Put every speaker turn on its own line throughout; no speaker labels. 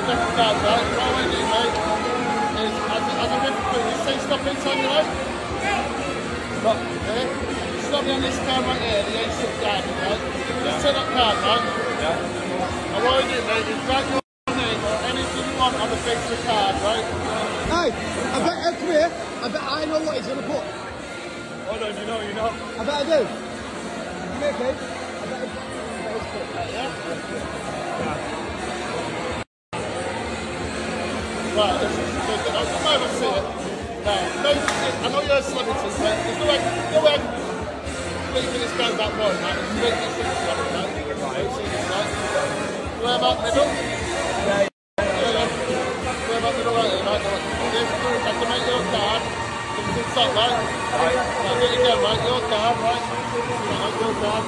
different cards, right? What I want to do, mate, is as a referee, you say stop it on your right? Stop. Okay? Stop me on this card right here, the ace of diamond, right? Just take that card, right? Yeah. And what I do, mate, is write your name or anything you want on the face of the card, right?
Hey, I bet, come here, I bet I know what he's going to put.
Hold on, you know.
I bet I do. Come here, Kate. I bet he's put that, yeah?
Right, this is good. I can never see it. No, I know you're a celebrity, but there's no way thinking this guy's that boy, man. It's big, this thing's celebrity, right? Where about middle? Yeah. Where about middle right here, right? This group, I can make your card. It's inside, right? Right. I'll get you again, right? Your card, right? Your card.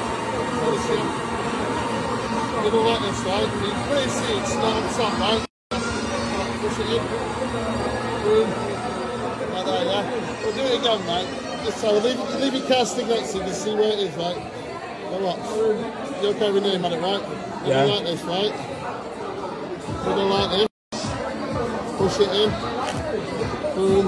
Middle like this, right? You can really see it's not on top, right? Push it in. Boom. Like that, yeah? We'll do it again, mate. Just so leave your card stick next to you to see where it is, right? Now what? You're okay with name on it, right? Yeah. Like this, right? Middle like this. Push it in. Boom.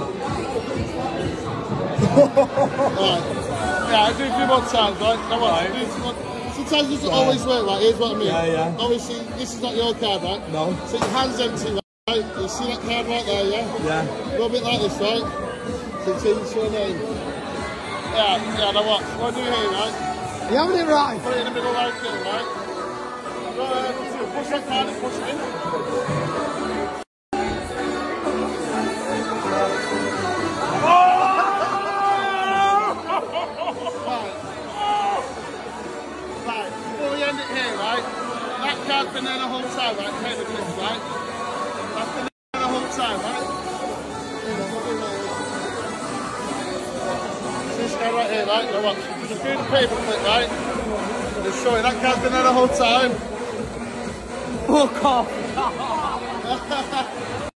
Right. Yeah, I'll do a few more times, right? Now what? Right. Sometimes it doesn't always work, right? Here's what I mean. Yeah. Obviously, this is not your card, right? No. So your hand's empty, right? You see that card right there, yeah? Yeah. Go a bit like this, right? So change your name. Yeah, now what? What do you here, right?
You having it right?
Put it in the middle like this, right? Go ahead, push that card and push it in. Right, before we end it here, right? That card's been there the whole time, right? Pay the clips, right? That's been there the whole time, right? See this guy right here, right? Now watch. Just do the paper clip, right? Just show you that card's been there the whole time.
Fuck off!